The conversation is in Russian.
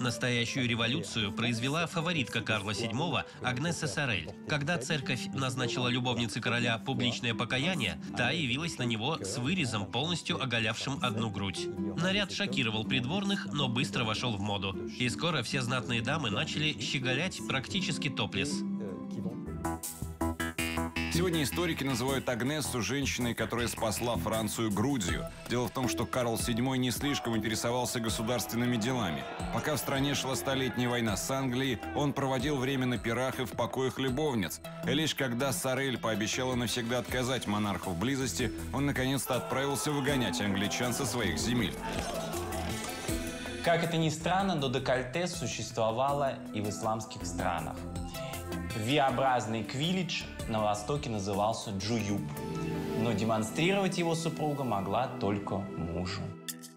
Настоящую революцию произвела фаворитка Карла VII Агнеса Сорель. Когда церковь назначила любовнице короля публичное покаяние, та явилась на него с вырезом, полностью оголявшим одну грудь. Наряд шокировал придворных, но быстро вошел в моду. И скоро все знатные дамы начали щеголять практически топлес. Сегодня историки называют Агнессу женщиной, которая спасла Францию грудью. Дело в том, что Карл VII не слишком интересовался государственными делами. Пока в стране шла столетняя война с Англией, он проводил время на пирах и в покоях любовниц. И лишь когда Сорель пообещала навсегда отказать монарху в близости, он наконец-то отправился выгонять англичан со своих земель. Как это ни странно, но декольте существовало и в исламских странах. V-образный квилидж на Востоке назывался джуюб, но демонстрировать его супруга могла только мужу.